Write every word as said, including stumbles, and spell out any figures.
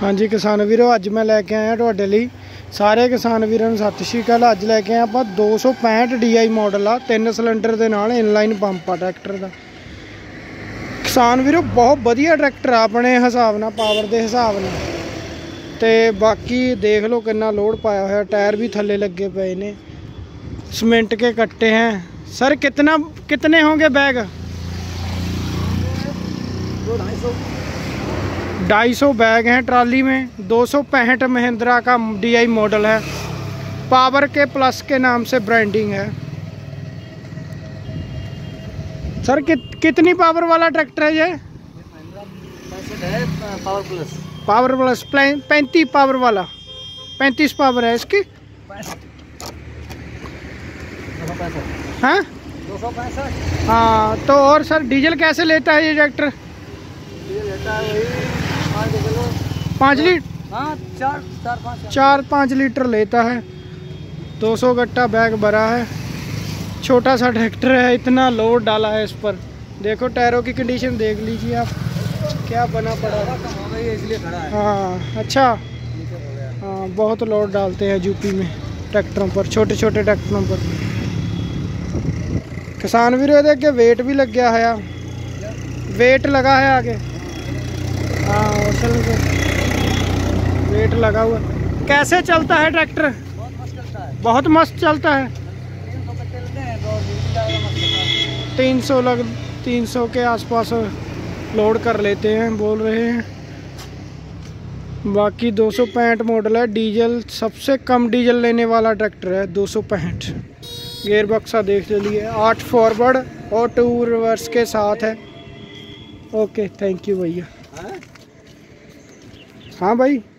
हाँ जी किसान वीरों, अज मैं लैके आया तुहाडे लई सारे किसान वीरों नूं सत श्री अकाल। अज लैके आए आपां दो सौ पैंठ डी आई मॉडल आ, तीन सिलेंडर के नाल इनलाइन पंप आ ट्रैक्टर का। किसान वीरों बहुत वधिया ट्रैक्टर आ अपने हिसाब नाल, पावर के हिसाब नाल। ते बाकी देख लो कितना लोड पाया होया, टायर भी थल्ले लगे पे ने, सीमेंट के कट्टे हैं। सर कितना कितने होंगे बैग? ढाई सौ बैग हैं ट्राली में। दो सौ पैंठ महिंद्रा का डी आई मॉडल है, पावर के प्लस के नाम से ब्रांडिंग है। सर कि, कितनी पावर वाला ट्रैक्टर है ये? पावर प्लस पावर प्लस पैंतीस पावर वाला, पैंतीस पावर है इसकी। हाँ दो सौ पैंसठ। हाँ तो और सर डीजल कैसे लेता है ये ट्रैक्टर? डीजल लेता है वही पाँच किलो पाँच लीटर। हाँ चार चार पाँच चार पाँच लीटर लेता है। दो सौ गट्टा बैग भरा है। छोटा सा ट्रैक्टर है, इतना लोड डाला है इस पर। देखो टायरों की कंडीशन देख लीजिए आप, क्या बना पड़ा है, इसलिए खड़ा है। हाँ अच्छा, हाँ बहुत लोड डालते हैं यूपी में ट्रैक्टरों पर, छोटे छोटे ट्रैक्टरों पर। किसान वीरों इहदे अगे वेट भी लग्या है, वेट लगा है आगे। हाँ असल वेट लगा हुआ। कैसे चलता है ट्रैक्टर? बहुत मस्त चलता है, बहुत मस्त चलता है। तीन सौ लग तीन सौ के आसपास लोड कर लेते हैं बोल रहे हैं। बाकी दो सौ पैंठ मॉडल है, डीजल सबसे कम डीजल लेने वाला ट्रैक्टर है दो सौ पैंठ। गेयर बक्सा देख चलिए, आठ फॉरवर्ड और टू रिवर्स के साथ है। ओके थैंक यू भैया। हाँ भाई।